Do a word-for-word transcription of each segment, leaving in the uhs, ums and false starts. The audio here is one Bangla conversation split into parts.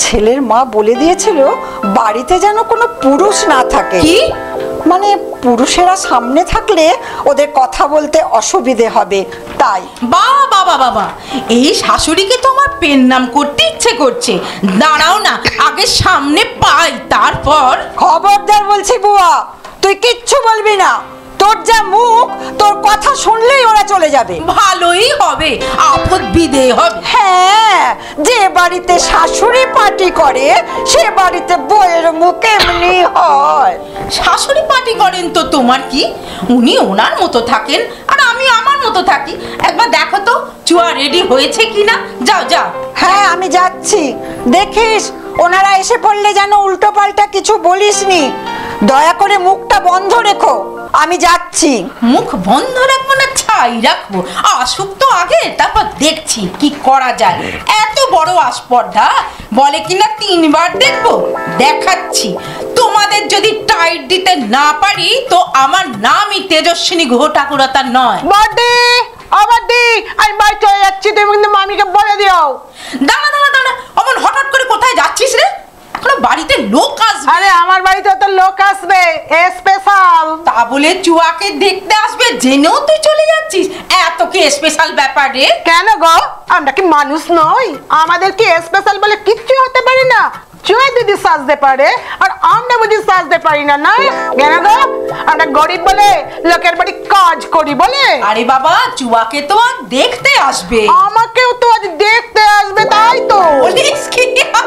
ছেলের মা বলে দিয়েছিল বাড়িতে যেন কোনো পুরুষ না থাকে। কি? মানে পুরুষেরা সামনে থাকলে ওদের কথা বলতে অসুবিধে হবে, তাই। বাবা বাবা বাবা, এই শাশুড়িকে তো আমার পেন নাম করতে ইচ্ছে করছে। দাঁড়াও না, আগে সামনে পাই, তারপর। খবরদার বলছি বুয়া, তুই কিচ্ছু বলবি না। তোর যা মুখ, তোর কথা শুনলেই ওরা চলে যাবে। ভালোই হবে, আপদ বিদেয় হবে। হ্যাঁ, যে বাড়িতে শাশুড়ি পার্টি করে সে বাড়িতে বউয়ের মুখ এমনি হয়। শাশুড়ি পার্টি করেন তো তোমার কি? উনি ওনার মতো থাকেন আর আমি আমার মতো থাকি। একবার দেখো তো চুয়া রেডি হয়েছে কিনা। যাও যাও। হ্যাঁ, আমি যাচ্ছি। দেখিস ওনারা এসে পড়লে যেন উল্টো পাল্টা কিছু বলিসনি। দয়া করে মুখটা বন্ধ রেখো, আমি যাচ্ছি। মুখ বন্ধ রাখবো না ছাই রাখবো? আসুক তো আগে, তারপর দেখছি কি করা যায়। এত বড় আস্পর্ধা, বলে কিনা তিনবার দেখবো। দেখাচ্ছি। তোমাদের যদি টাইট দিতে না পারি তো আমার নামই তেজস্বিনী ঘোষ ঠাকুরতা নয়। বাডি আবাডি, আমি বাড়ি চলে যাচ্ছি, তুমি কিন্তু মামিকে বলে দিও। দাঁড়া দাঁড়া দাঁড়া, অমন হঠাৎ করে কোথায় যাচ্ছিস রে? এখনো বাড়িতে লোক আসবে। আরে আমার বাড়িতে তো লোক আসবে স্পেশাল। তা বলে চুয়াকে দেখতে আসবে জেনেও তুই চলে যাচ্ছিস? এত কি স্পেশাল ব্যাপার রে? কেন গো, আমরা কি মানুষ নই? আমাদের কি স্পেশাল বলে কিচ্ছু হতে পারে না? চুয়া দিদি সাজতে পারে আর আমরা বুঝি সাজতে পারি না? না কেন গো, আমরা গরিব বলে লোকের বাড়ি কাজ করি বলে? আরে বাবা, চুয়াকে তো আর দেখতে আসবে। আমাকেও তো আজ দেখতে আসবে, তাই তো। বলিস কি?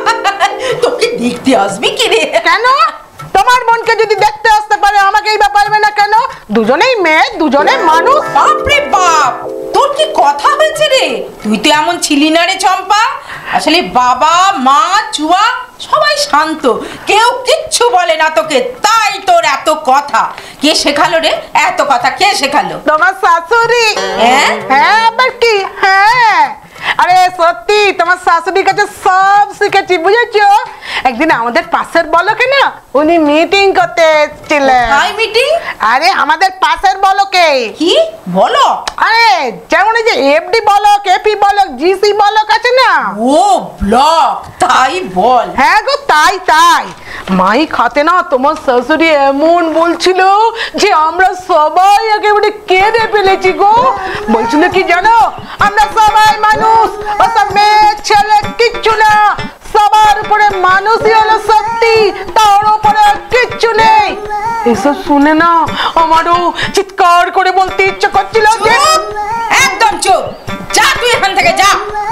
তোকে দেখতে আসবে কি রে? কেন? তোমার বোনকে যদি দেখতে আসতে পারে আমাকেই বা পারবে না কেন? দুজনেই মেয়ে, দুজনে মানুষ। বাপরে বাপ, তোর কি কথা হয়েছে রে? তুই তো এমন ছিলি না রে চম্পা। আসলে বাবা মা চুয়া সবাই শান্ত, কেউ কিচ্ছু বলে না তোকে, তাই তোর এত কথা। কে শেখালো রে এত কথা? কে শেখালো? তোমার শাশুড়ি। হ্যাঁ? হ্যাঁ আবার কি? হ্যাঁ, আরে সত্যি তোমার শাশুড়ির কাছে সব শিখেছি, বুঝেছো? একদিন আমাদের পাশের বলকে না উনি মিটিং করতে এসেছিলেন। Hi meeting? আরে আমাদের পাশের বলকে। কি বলো? আরে যেমন এই যে FD block, AP block, GC block আছে না? ও ব্লক, তাই বল। হ্যাঁ গো, তাই তাই। মাই খাতে না তোমার শাশুড়ি এমন বলছিল যে আমরা সবাই একেবারে কেঁদে ফেলেছি গো। বলছিল কি জানো, আমরা সবাই মানুষ, ওসব মেয়ে ছেলে কিচ্ছু না, সবার উপরে মানুষই হলো সত্যি, তার উপরে কিচ্ছু নেই। এসব শুনে না আমারও চিৎকার করে বলতে ইচ্ছে করছিল যে একদম চুপ, যা তুই এখান থেকে যা।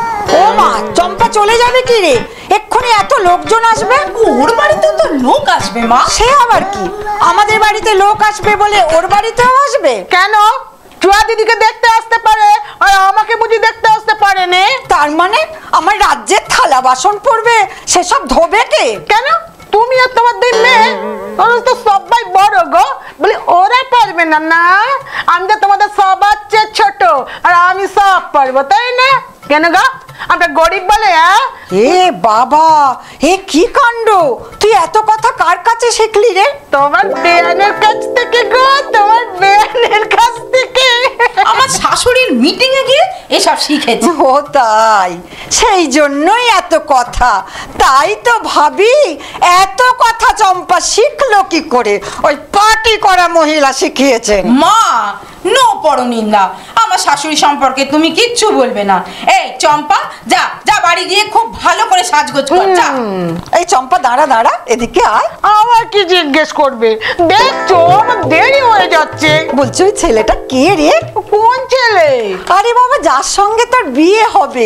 ও মা, চম্পা চলে যাবে কি রে? এক্ষুনি এত লোকজন আসবে। ওর বাড়িতে তো লোক আসবে মা। সে আবার কি? আমাদের বাড়িতে লোক আসবে বলে ওর বাড়িতেও আসবে? কেন? চুয়া দিদিকে দেখতে আসতে পারে আর আমাকে বুঝি দেখতে আসতে পারে না? তার মানে আমার রাজ্যের থালা বাসন পড়বে সেসব ধোবে কে? কেন? তুমি আর তোমার দুই মেয়ে, ওরা তো সবাই বড় গো, বলি ওরা পারবে না? না, আমি তো তোমাদের সবার চেয়ে ছোট আর আমি সব পারবো, তাই না? কেন গো, আমরা গরিব বলে? এ বাবা, এ কি কাণ্ড! তুই এত কথা কার কাছে শিখলি রে? তোমার বেয়ানের কাছ থেকে গো, তোমার বেয়ানের কাছ থেকে। আমার শাশুড়ির মিটিং এ গিয়ে এসব শিখেছি। ও তাই, সেই জন্যই এত কথা। তাই তো ভাবি এত কথা চম্পা শিখলো কি করে? ওই পার্টি করা মহিলা শিখিয়েছেন। মা, নো পরনিন্দা। আমার শাশুড়ি সম্পর্কে তুমি কিচ্ছু বলবে না। এই চম্পা, যা যা বাড়ি গিয়ে খুব ভালো করে সাজগোজ কর, যা। এই চম্পা দাঁড়া দাঁড়া, এদিকে আয়। আমার কি জিজ্ঞেস করবে? দেখছো আমার দেরি হয়ে যাচ্ছে। বলছি ওই ছেলেটা কে রে? কোন ছেলে? আরে বাবা, যার সঙ্গে তোর বিয়ে হবে।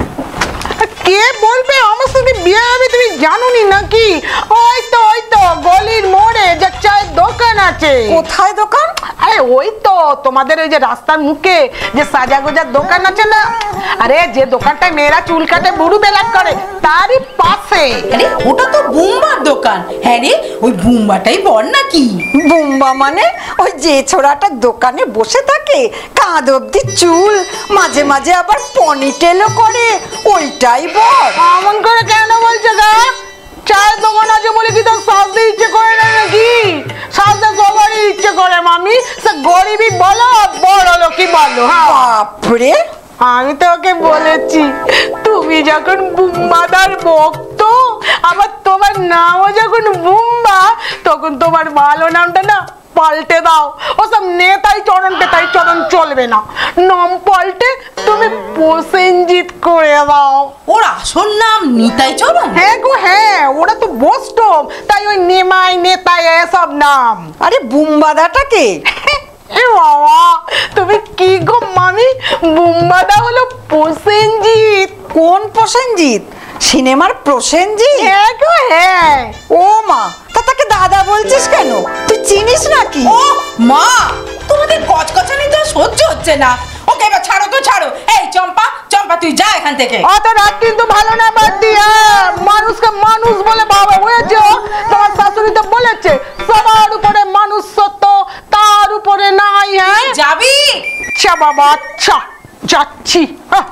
কে বলবে আমার সঙ্গে বিয়ে হবে? তুমি জানোনি নাকি? ওই তো ওই তো গলির মোড়ে যে চায়ের দোকান আছে। কোথায় দোকান? আরে ওই তো তোমাদের ওই যে রাস্তার মুখে যে সাজা গোজার দোকান আছে না, আরে যে দোকানটায় মেয়েরা চুল কাটে বুড়ু বেলাক করে তারই পাশে। আরে ওটা তো বুম্বার দোকান। হ্যাঁ রে, ওই বুম্বাটাই বল নাকি? বুম্বা মানে ওই যে ছোড়াটা দোকানে বসে থাকে, কাঁধ অব্দি চুল, মাঝে মাঝে আবার পনিটেলও করে, ওইটাই বল। এমন করে কেন বলছো গা? চায়ের দোকান আছে বলে কি তোর সাজতে ইচ্ছে করে না নাকি? সাজতে সবারই ইচ্ছে করে মামি, সে গরিবই বলো বড় লোকই বলো। হ্যাঁ, বাপরে, আমি তো ওকে বলেছি তুমি যখন বুম্বাদার ভক্ত আবার তোমার নামও যখন বুম্বা, তখন তোমার ভালো নামটা না পাল্টে দাও। ওসব নেতাই চরণ টেতাই চরণ চলবে না, নাম পাল্টে তুমি প্রসেনজিৎ করে দাও। ওর আসল নাম নিতাই চরণ? হ্যাঁ গো হ্যাঁ, ওরা তো বস্টম, তাই ওই নেমাই নেতাই এসব নাম। আরে বুম্বাদাটাকে এ বাবা, তুমি কি গো মামি, বুম্বাদা হলো প্রসেনজিৎ। কোন প্রসেনজিৎ? সিনেমার প্রসেনজিৎ? হ্যাঁ গো হ্যাঁ। ও মা, তা তাকে দাদা বলছিস কেন? তুই চিনিস নাকি? ও মা, তোমাদের কচকচানি তো সহ্য হচ্ছে না। ওকে এবার ছাড়ো তো ছাড়ো। এই চম্পা, চম্পা তুই যা এখান থেকে। অত রাত কিন্তু ভালো না বাড়তি। মানুষকে মানুষ বলে বাবা হয়েছে। তোমার শাশুড়ি তো বলেছে সবার উপরে মানুষ সত্য, তার উপরে নাই। হ্যাঁ যাবি? আচ্ছা বাবা, আচ্ছা যাচ্ছি। আহ,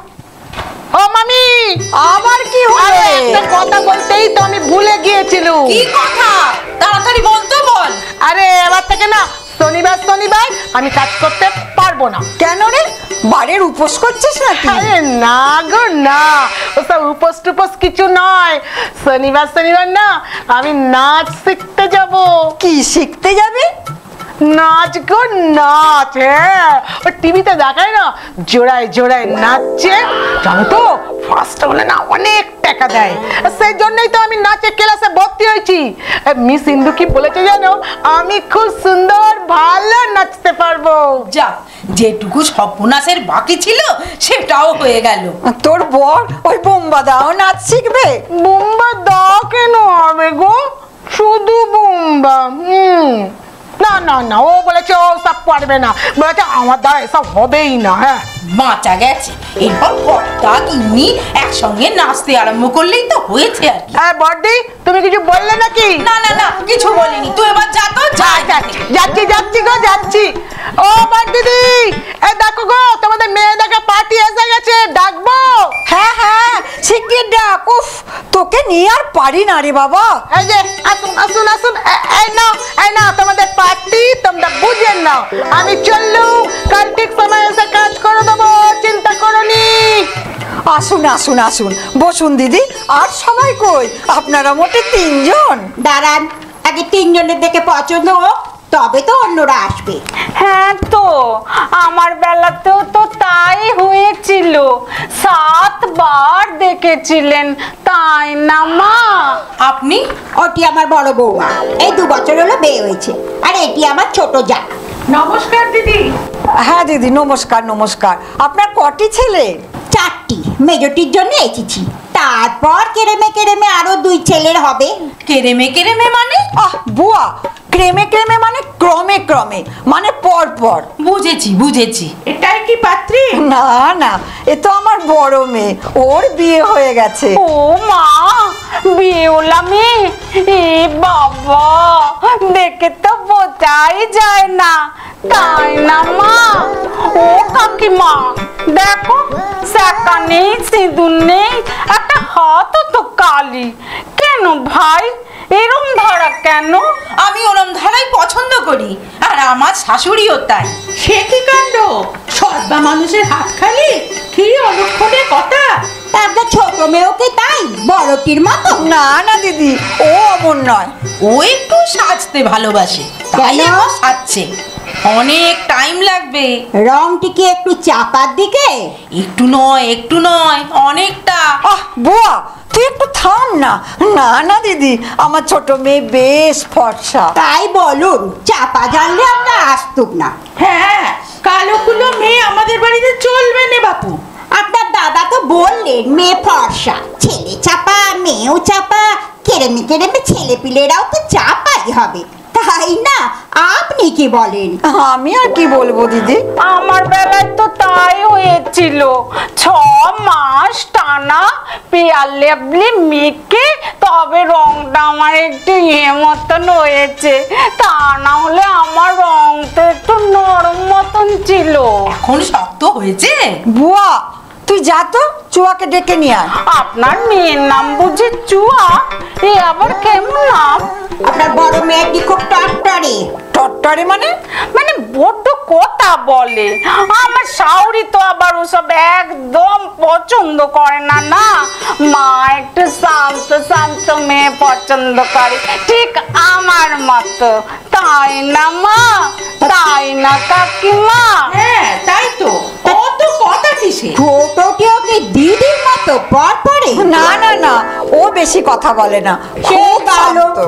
ও মামি, আবার কি আরে হলো? একটা কথা বলতেই তো আমি ভুলে গিয়েছিলাম। কি কথা? তাড়াতাড়ি বলতো বল। আরে এবার থেকে না শনিবার শনিবার আমি কাজ করতে পারবো না। কেন রে, বাড়ির উপোস করছিস নাকি? আরে না গো না, ওসব উপোস টুপোস কিছু নয়। শনিবার শনিবার না আমি নাচ শিখতে যাব। কি শিখতে যাবি? নাচ গো নাচ। হ্যাঁ, ও টিভিতে দেখায় না, জোড়ায় জোড়ায় নাচছে, জানো তো ফার্স্ট হলে না অনেক টাকা দেয়। সেই জন্যই তো আমি নাচের ক্লাসে ভর্তি হয়েছি। মিস ইন্দু কি বলেছে জানো, আমি খুব সুন্দর ভালো নাচতে পারবো। যা, যেটুকু সর্বনাশের বাকি ছিল সেটাও হয়ে গেল। তোর বর ওই বুম্বাদাও নাচ শিখবে? বুম্বা দাও কেন হবে গো, শুধু বুম্বা। হুম, না না না, ও বলেছে ও সব পারবে না, বলেছে আমার দ্বারা এসব হবেই না। হ্যাঁ বাঁচা গেছে। এরপর কর্তা গিন্নি একসঙ্গে নাচতে আরম্ভ করলেই তো হয়েছে আর কি। হ্যাঁ বড়দি, তুমি কিছু বললে নাকি? না না না, কিছু বলিনি। তুই এবার যা তো, যা এখান থেকে। যাচ্ছি যাচ্ছি গো যাচ্ছি। ও বড়দিদি, এই দেখো গো তোমাদের মেয়ে দেখা পার্টি এসে গেছে, ডাকবো? হ্যাঁ হ্যাঁ, শিগগির ডাক। উফ, তোকে নিয়ে আর পারি না রে বাবা। এই যে আসুন আসুন আসুন, এ- এই নাও এই নাও তোমাদের পার্টি, তোমরা বুঝেন নাও। আমি চললুম, কাল ঠিক সময় এসে কাজ করে দেবো, চিন্তা করনি। আসুন আসুন আসুন, বসুন দিদি। আর সবাই কই? আপনারা মোটে তিনজন? দাঁড়ান, আগে তিনজনের দেখে পছন্দ হোক, তবে তো অন্যরা আসবে। হ্যাঁ তো, আমার বেলাতেও তো তাই হয়েছিল। সাতবার দেখেছিলেন, তাই না মা? আপনি? ওটি আমার বড় বৌমা, এই দু বছর হলো বিয়ে হয়েছে। আর এটি আমার ছোট যা। নমস্কার দিদি। হ্যাঁ দিদি, নমস্কার নমস্কার। আপনার কটি ছেলে? চারটি, মেজটির জন্য এসেছি। তারপর কেরেমে কেরেমে আরো দুই ছেলের হবে। কেরেমে কেরেমে মানে? আহ বুয়া, ক্রেমে ক্রেমে মানে ক্রমে ক্রমে, মানে পর পর। বুঝেছি বুঝেছি। এটাই কি পাত্রী? না না, এ তো আমার বড় মেয়ে, ওর বিয়ে হয়ে গেছে। ও মা, বিয়েওলা মেয়ে? এ বাবা, দেখে তো বোঝাই যায় না, তাই না মা? ও কাকিমা, দেখো শাকা নেই, সিঁদুর নেই, একটা হাতও তো কালি। কেন ভাই, এরম ধরা কেন? আমি ওরম ধারাই পছন্দ করি, আর আমার শাশুড়িও তাই। সে কি কাণ্ড, সর্বা মানুষের হাত খালি, কি অলক্ষণে কথা। তা আপনার ছোট মেয়েও কি তাই, বড়টির মতো? না না দিদি, ও অমন নয়। ও একটু সাজতে ভালোবাসে, তাই কেন? আমার সাজছে। অনেক টাইম লাগবে। রংটি কি একটু চাপার দিকে? একটু নয় একটু নয়, অনেকটা। আহ বুয়া, তুই একটু থাম না। না না দিদি, আমার ছোট মেয়ে বেশ ফর্সা। তাই বলুন, চাপা জানলে আমরা আসতুক না। হ্যাঁ, কালো কুলো মেয়ে আমাদের বাড়িতে চলবে না বাপু। আপনার দাদা তো বললেন মেয়ে ফর্সা, ছেলে চাপা, মেয়েও চাপা, কেরেমে কেরেমে ছেলে পিলেরাও তো চাপাই হবে, তাই না? আপনি কি বলেন? আমি আর কি বলবো দিদি। আমার বেলায় তো তাই হয়েছিল। ছ মাস টানা পেয়ার লেবলি মেখে তবে রংটা আমার একটু ইয়ে মতন হয়েছে, তা না হলে আমার রং তো একটু নরম মতন ছিল। এখন শক্ত হয়েছে। বুয়া, তুই যা তো, চুয়াকে ডেকে নিয়ে আয়। আপনার মেয়ের নাম বুঝি চুয়া? এ আবার কেমন নাম? আপনার বড় মেয়েটি খুব টট্টরে। টট্টরে মানে? মানে বড্ড কথা বলে। আমার শাশুড়ি তো আবার ওসব একদম পছন্দ করে না। না, মা একটু শান্ত শান্ত মেয়ে পছন্দ করে, ঠিক আমার মতো, তাই না মা? তাই না কাকিমা? হ্যাঁ তাই তো, কত কথা কিসে। ছোটটি ওকে দিদির মতো পর পরে। না না না, ও বেশি কথা বলে না, খুব ভালো। শান্ত।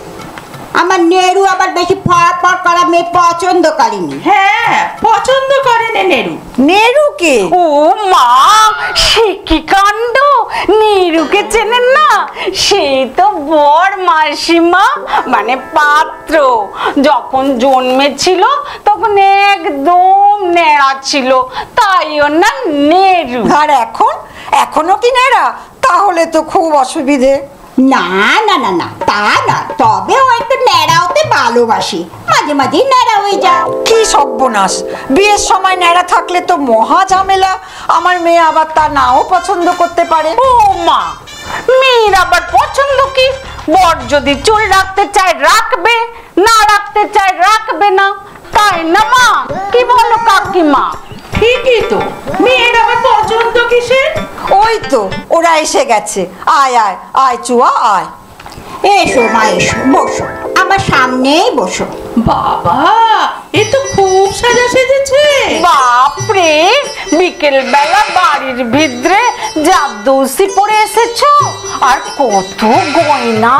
আমার নেরু আবার বেশি ফর ফর করা মেয়ে পছন্দ করেনি। হ্যাঁ পছন্দ করে না নেরু। নেরু কে? ও মা, সে কি কাণ্ড! নিরুকে চেনেন না? সেই তো বর মাসিমা, মানে পাত্র। যখন জন্মেছিল তখন একদম নেড়া ছিল, তাই ওর নাম নেরু। আর এখন? এখনো কি নেড়া? তাহলে তো খুব অসুবিধে। না না না না, তা না, তবে ও একটু ন্যাড়া হতে ভালোবাসে, মাঝে মাঝে ন্যাড়া হয়ে যায়। কি সর্বনাশ! বিয়ের সময় নেড়া থাকলে তো মহা ঝামেলা। আমার মেয়ে আবার তা নাও পছন্দ করতে পারে। ও মা, মেয়ের আবার পছন্দ কি? বর যদি চুল রাখতে চায় রাখবে, না রাখতে চায় রাখবে না, তাই না মা? কি বলো কাকিমা? ঠিকই তো, মেয়ের আবার পছন্দ কিসের? ওই তো ওরা এসে গেছে। আয় আয় আয় চুয়া আয়। এসো মা, এসো, বসো, আমার সামনেই বসো। বাবা, এ তো খুব সাজা সেজেছে। বাপরে, বিকেল বেলা বাড়ির ভিতরে জাদুসি পরে এসেছো, আর কত গয়না!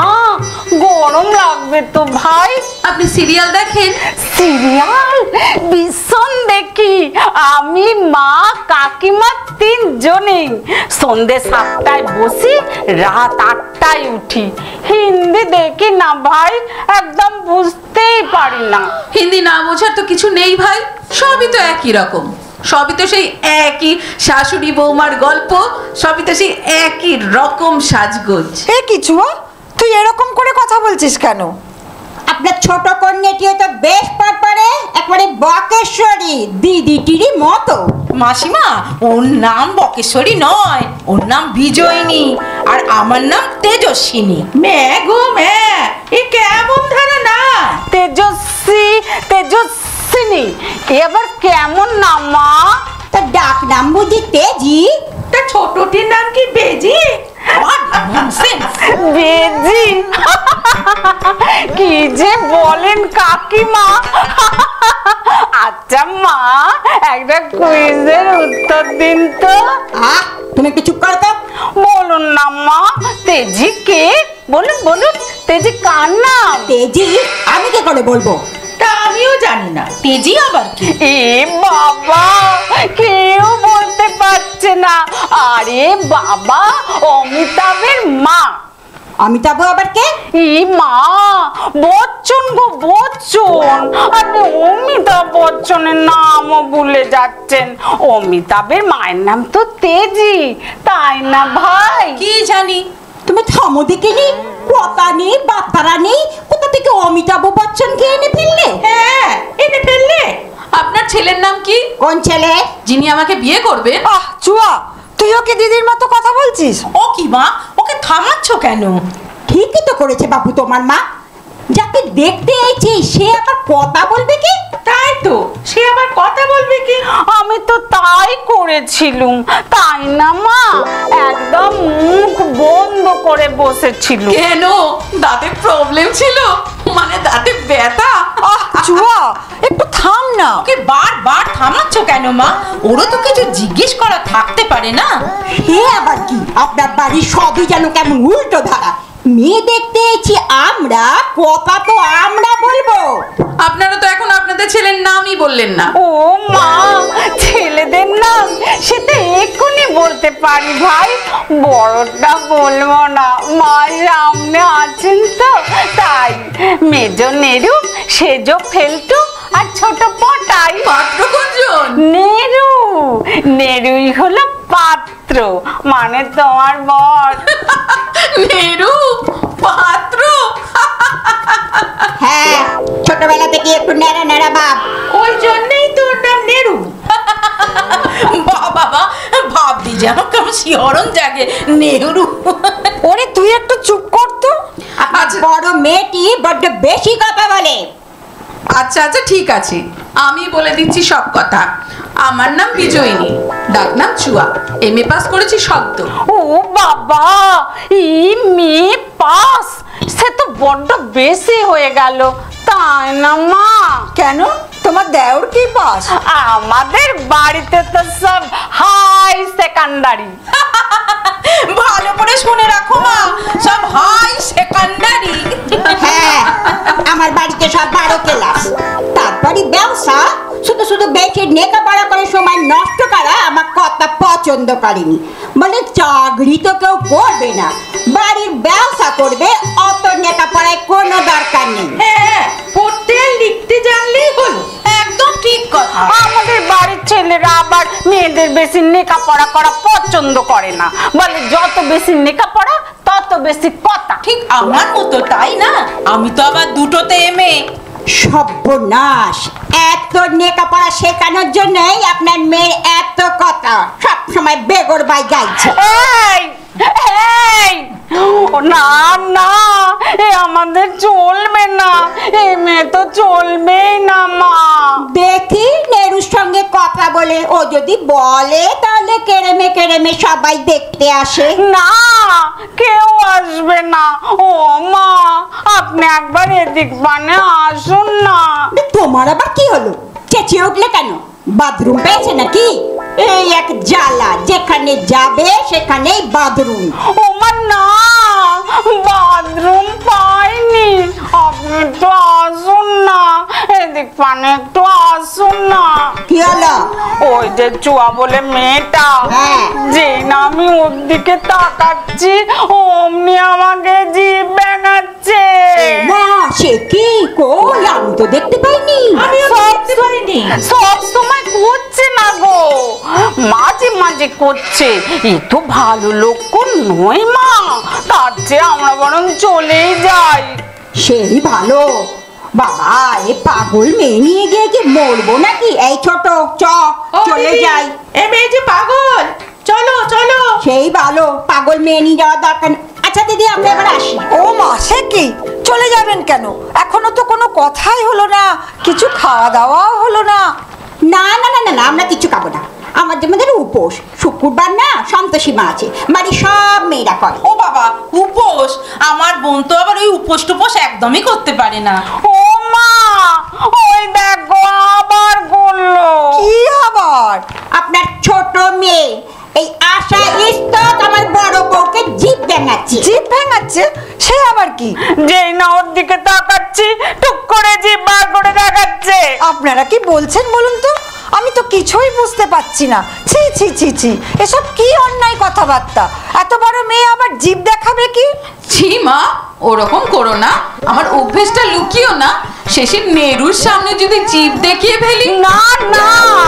গরম লাগবে তো ভাই। আপনি সিরিয়াল দেখেন? সিরিয়াল ভীষণ দেখি আমি, মা, কাকিমা তিনজনেই। সন্ধে সাতটায় বসি, রাত আটটায় উঠি। হিন্দি দেখি না ভাই, একদম বুঝতেই পারি না। হিন্দি না বোঝার তো কিছু নেই ভাই, সবই তো একই রকম, সবই তো সেই একই শাশুড়ি বৌমার গল্প, সবই তো সেই একই রকম সাজগোজ। এ কি চুয়া, তুই এরকম করে কথা বলছিস কেন? আপনার ছোট কন্যাটিও তো বেশ পর পরে, একবারে বকেশ্বরী দিদিটিরই মতো। মাসিমা, ওর নাম বকেশ্বরী নয়, ওর নাম বিজয়িনী, আর আমার নাম তেজস্বিনী। ম্যা গো ম্যা, এ কেমন ধারণা! তেজস্বী, তেজস্বিনী, এবার কেমন নাম মা? তা ডাক নাম বুঝি তেজি? তা ছোটটির নাম কি বেজি? বেজি? কি যে বলেন কাকিমা! আচ্ছা মা, একটা কুইজের উত্তর দিন তো। আহ, তুমি একটু চুপ করো তো। বলুন না মা, তেজি কে? বলুন বলুন, তেজি কার নাম? তেজি আমি কি করে বলবো? তা আমিও জানি না। তেজি আবার কি? এ বাবা, কেউ বলতে পারছে না। আরে বাবা, অমিতাভের মা। অমিতাভ আবার কে? ই মা, বচ্চন গো বচ্চন। আপনি অমিতাভ বচ্চনের নামও ভুলে যাচ্ছেন। অমিতাভের মায়ের নাম তো তেজি, তাই না ভাই? কি জানি। তুমি থামো দেখিনি, কথা নেই বার্তারা নেই, কোথা থেকে অমিতাভ বচ্চনকে এনে ফেললে? হ্যাঁ, এনে ফেললে। আপনার ছেলের নাম কি? কোন ছেলে? যিনি আমাকে বিয়ে করবেন। আহ চুয়া, তুই ওকে দিদির মতো কথা বলছিস? ও কি মা, ওকে থামাচ্ছ কেন? ঠিকই তো করেছে বাবু তোমার মা, যাকে দেখতে এসেছি সে আবার কথা বলবে কি? তাই তো, সে আবার কথা বলবে কি? আমি তো তাই করেছিলুম, তাই না মা? একদম মুখ বন্ধ করে বসেছিল। কেন, দাঁতে প্রবলেম ছিল? মানে দাঁতে ব্যথা? আহ চুয়া, একটু থাম না। ওকে বারবার থামাচ্ছ কেন মা? ওরও তো কিছু জিজ্ঞেস করা থাকতে পারে না? হে আবার কি, আপনার বাড়ির সবই যেন কেমন উল্টো ধারা। মেয়ে দেখতে এসেছি আমরা, কথা তো আমরা বলবো। আপনারা তো এখন আপনাদের ছেলের নামই বললেন না। ও মা, ছেলেদের নাম সেটা এক্ষুনি বলতে পারি ভাই, বড়টা বলবো না, মা সামনে আছেন তো তাই। মেজো নেরু, সেজো ফেলটু, আর ছোট পটাই। পাত্র কোনজন? নেরু, নেরুই হলো পাত্র, মানে তোমার বর। নেরু পাত্র? হ্যাঁ, ছোটবেলা থেকে একটু ন্যাড়া ন্যাড়া ভাব, ওই জন্যই তোর নাম নেরু। বাবা, ভাববি যেন কেমন শিহরণ জাগে। নেহরু। ওরে তুই একটু চুপ কর তো। আচ্ছা। বড় মেয়েটি বড্ড বেশি কথা বলে। আচ্ছা আচ্ছা ঠিক আছে, আমি বলে দিচ্ছি সব কথা। আমার নাম বিজয়িনী, ডাক নাম চুয়া, এম এ পাস করেছি সদ্য। ও বাবা, এই মেয়ে পাস, সে তো বড্ড বেশি হয়ে গেল, তাই না মা? কেন, তোমার দেওর কি পাস? আমাদের বাড়িতে তো সব হাই সেকেন্ডারি। ভালো করে শুনে রাখো মা, সব হাই সেকেন্ডারি। হ্যাঁ, আমার বাড়িতে সব বারো ক্লাস, তারপরে ব্যবসা। শুধু শুধু বেশি লেখাপড়া করে সময় নষ্ট করা আমার কথা পছন্দ করেনি। বলে চাকরি তো কেউ করবে না, বাড়ির ব্যবসা করবে, অত লেখাপড়ায় কোনো দরকার নেই। হ্যাঁ, পড়তে আর লিখতে জানলেই হলো, একদম ঠিক কথা। আমাদের বাড়ির ছেলেরা আবার মেয়েদের বেশি লেখাপড়া করা পছন্দ করে না, বলে যত বেশি লেখাপড়া তত বেশি কথা। ঠিক আমার মতো, তাই না? আমি তো আবার দুটোতে এমএ। সর্বনাশ, এত লেখাপড়া শেখানোর জন্যই আপনার মেয়ের এত কথা, সব সময় বেগর বাই যাইছে। এই এই ও না না, এ আমাদের চলবে না, এ মেয়ে তো চলবেই না মা। দেখি নেরুর সঙ্গে কথা বলে, ও যদি বলে তাহলে কেড়েমে কেড়েমে সবাই দেখতে আসে। না, কেউ আসবে না। ও মা, আপনি একবার এদিক বানে আসুন না। তোমার আবার কি হলো, চেঁচিয়ে উঠলে কেন? বাথরুম পেয়েছে নাকি? এই এক জ্বালা, যেখানে যাবে সেখানেই বাথরুম। ও মা না, বাথরুম পাইনি, আপনি একটু আসুন না, এদিক পানে একটু আসুন না। কি হলো? ওই যে চুয়া বলে মেয়েটা, হ্যাঁ। যে না আমি ওর দিকে তাকাচ্ছি অমনি আমাকে জিভ ব্যাঙাচ্ছে। না, সে কি? কই, আমি তো দেখতে পাইনি। আমিও দেখতে পাইনি। সব সময় করছে না গো, মাঝে মাঝে করছে, এ তো ভালো লক্ষণ নয় মা, তার চেয়ে আমরা বরং চলেই যাই। সেই ভালো। বাবা, এ পাগল মেয়ে নিয়ে গিয়ে কি মরবো নাকি? এই ছোট, চ চলে যাই। এ মেয়ে যে পাগল, চলো চলো। সেই ভালো, পাগল মেয়ে নিয়ে যাওয়ার দরকার নেই। আচ্ছা দিদি, আমরা এবার আসি। ও মা, সে কি, চলে যাবেন কেন? এখনো তো কোনো কথাই হলো না, কিছু খাওয়া দাওয়াও হলো না। না না না না না, আমরা কিছু খাবো না, আমাদের মধ্যে উপোস। শুক্রবার না, সন্তোষী মা আছে, বাড়ির সব মেয়েরা করে। ও বাবা, উপোস? আমার বোন তো আবার ওই উপোস টুপোস একদমই করতে পারে না। ও মা, ওই দেখো আবার বললো। কি আবার? আপনার ছোট মেয়ে এই আশা ইস্তক আমার বড় বউকে জিভ ব্যাঙাচ্ছে। জিভ ভেঙাচ্ছে? সে আবার কি? যেই না ওর দিকে তাকাচ্ছি, টুক করে জিভ বার করে দেখাচ্ছে। আপনারা কি বলছেন বলুন তো, আমি তো কিছুই বুঝতে পারছি না। ছি ছি ছি ছি, এসব কি অন্যায় কথাবার্তা! এত বড় মেয়ে আবার জিভ দেখাবে কি? ছি মা, ওরকম করো না, আমার অভ্যেসটা লুকিও না, শেষে নেরুর সামনে যদি জিভ দেখিয়ে ফেলি। না না,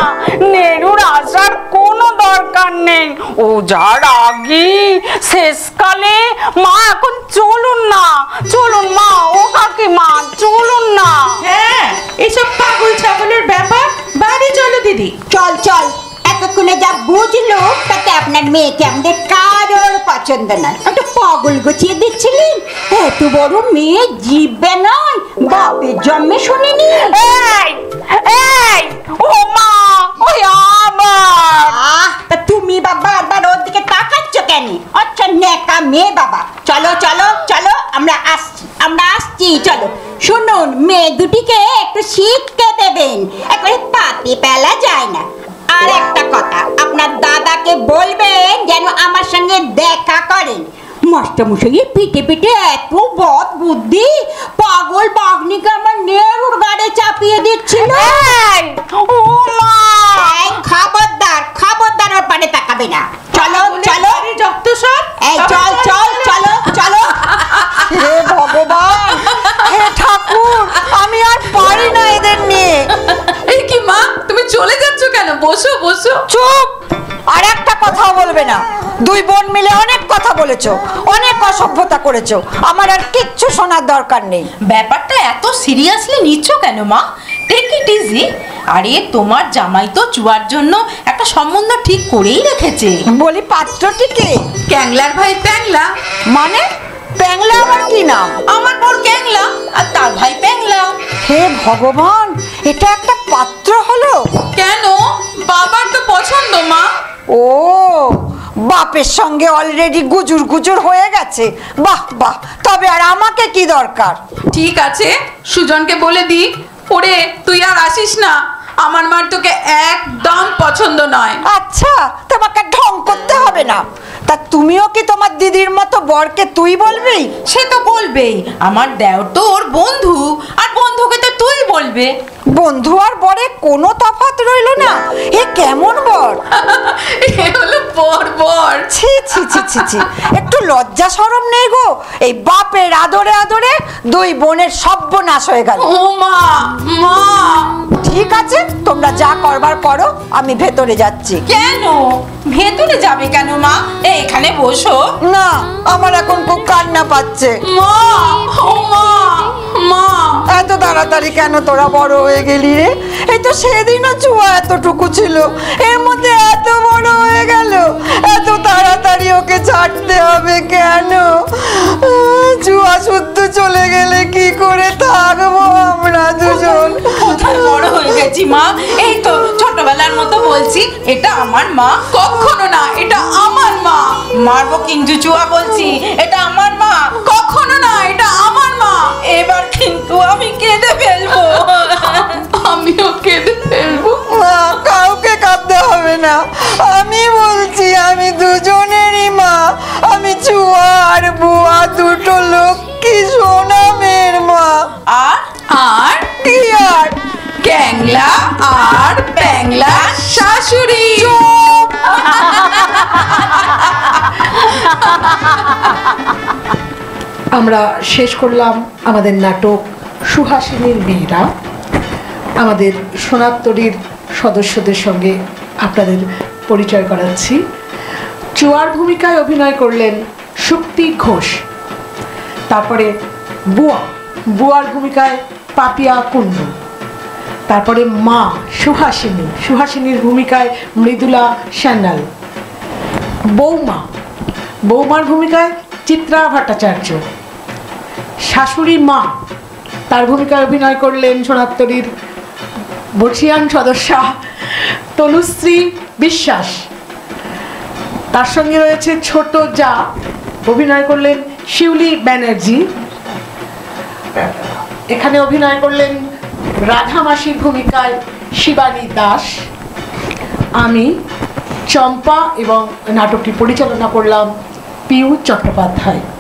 নেরুর আসার কোনো দরকার নেই, ও যার আগে শেষকালে। মা এখন চলুন না, চলুন মা, ও কাকিমা চলুন না। হ্যাঁ, এইসব পাগল ছাগলের ব্যাপার, বাড়ি চলো দিদি। চল চল, এতক্ষণে যা বুঝলো তাতে আপনার মেয়েকে আমাদের কারোর পছন্দ নয়। একটু পাগল গুছিয়ে দিচ্ছিলেন, এত বড় মেয়ে জিভবে নয়, বাপের জন্মে শুনিনি। এই এই ও মা, ওই আবার। আহ, তা তুমি বা বারবার ওর দিকে তাকাচ্ছ কেন? আচ্ছা নেকা মেয়ে বাবা। চলো চলো চলো, আমরা আসছি, আমরা আসছি, চলো। শুনুন, মেয়ে দুটিকে একটু শিখতে দেবেন, একবারে পাতি পেলা যায় না। আর একটা কথা, আপনার দাদাকে বলবেন যেন আমার সঙ্গে দেখা করেন। মাস্টারমশাই পিঠে পিঠে এত বদ বুদ্ধি, পাগল বাগনিকে আমার নেরুর গাড়ে চাপিয়ে দিচ্ছিল। এই ও মা, এই খবরদার, খবরদার ওর পানে তাকাবে না। চলো চলো, যত সব। এই চল চল চলো চলো। হে ভগবান, হে ঠাকুর, আমি আর পারি না এদের নিয়ে। এই কি মা, তুমি চলে যাচ্ছ কেন? বসো বসো। চুপ! আর একটা কথাও বলবে না। দুই বোন মিলে অনেক কথা বলেছো, অনেক অসভ্যতা করেছো, আমার আর কিচ্ছু শোনার দরকার নেই। ব্যাপারটা এত সিরিয়াসলি নিচ্ছ কেন মা? Take it easy. আরে তোমার জামাই তো চুয়ার জন্য একটা সম্বন্ধ ঠিক করেই রেখেছে। বলি পাত্রটিকে? ক্যাংলার ভাই প্যাংলা। মানে প্যাংলা আবার কি নাম? আমার বোর ক্যাংলা আর তার ভাই প্যাংলা। হে ভগবান, এটা একটা পাত্র হলো? কেন, বাবার তো পছন্দ মা। ও, বাপের সঙ্গে অলরেডি গুজুর গুজুর হয়ে গেছে। বাহ বাহ, তবে আর আমাকে কি দরকার? ঠিক আছে, সুজনকে বলে দি, ওরে তুই আর আসিস না, আমার মার তোকে একদম পছন্দ নয়। আচ্ছা, তোমাকে ঢং করতে হবে না। তা তুমিও কি তোমার দিদির মতো বরকে তুই বলবি? সে তো বলবেই, আমার দেও তো ওর বন্ধু, আর বন্ধুকে তো তুই বলবে। বন্ধু আর বরে কোনো তফাৎ রইল না। এ কেমন বর? এ হলো বর বর। ছি ছি ছি ছি ছি, একটু লজ্জা শরম নেই গো? এই বাপের আদরে আদরে দুই বোনের সর্বনাশ হয়ে গেল। ও মা, মা। ঠিক আছে, তোমরা যা করবার করো, আমি ভেতরে যাচ্ছি। কেন ভেতরে যাবে কেন মা? এখানে বসো। না, আমার এখন খুব কান্না পাচ্ছে। মা, ও মা, মা। এত তাড়াতাড়ি কেন তোরা বড় হয়ে গেলি রে? এই তো সেদিনও চুয়া এতটুকু ছিল, এর মধ্যে এত বড় হয়ে গেল। এত তাড়াতাড়ি ওকে ছাড়তে হবে কেন? চুয়া শুদ্ধ চলে গেলে কি করে থাকবো আমরা দুজন? কোথায় বড় হয়ে গেছি মা? এই তো ছোটবেলার মতো বলছি, এটা আমার মা। কখনো না, এটা আমার মা। মারবো কিন্তু চুয়া বলছি, এটা আমার মা। কখনো না, এটা আমার মা। এবার কিন্তু আমি কেঁদে ফেলবো। আমিও কেঁদে ফেলবো। না, কাউকে কাঁদতে হবে না। আমি বলছি, আমি দুজনেরই মা। আমি চুয়া আর বুয়া দুটো লক্ষ্মী সোনা মেয়ের মা। আর আর কি আর? ক্যাংলা আর প্যাংলা শাশুড়ি। আমরা শেষ করলাম আমাদের নাটক সুহাসিনীর মেয়েরা। আমাদের সোনাত্তরীর সদস্যদের সঙ্গে আপনাদের পরিচয় করাচ্ছি। চুয়ার ভূমিকায় অভিনয় করলেন শক্তি ঘোষ। তারপরে বুয়া, বুয়ার ভূমিকায় পাপিয়া কুণ্ডু। তারপরে মা সুহাসিনী, সুহাসিনীর ভূমিকায় মৃদুলা সান্যাল। বৌমা, বৌমার ভূমিকায় চিত্রা ভট্টাচার্য। শাশুড়ি মা, তার ভূমিকায় অভিনয় করলেন সোনাত্তরীর বর্ষিয়ান সদস্যা তনুশ্রী বিশ্বাস। তার সঙ্গে রয়েছে ছোট যা, অভিনয় করলেন শিউলি ব্যানার্জি। এখানে অভিনয় করলেন রাধা মাসির ভূমিকায় শিবানী দাস। আমি চম্পা এবং নাটকটি পরিচালনা করলাম পিউ চট্টোপাধ্যায়।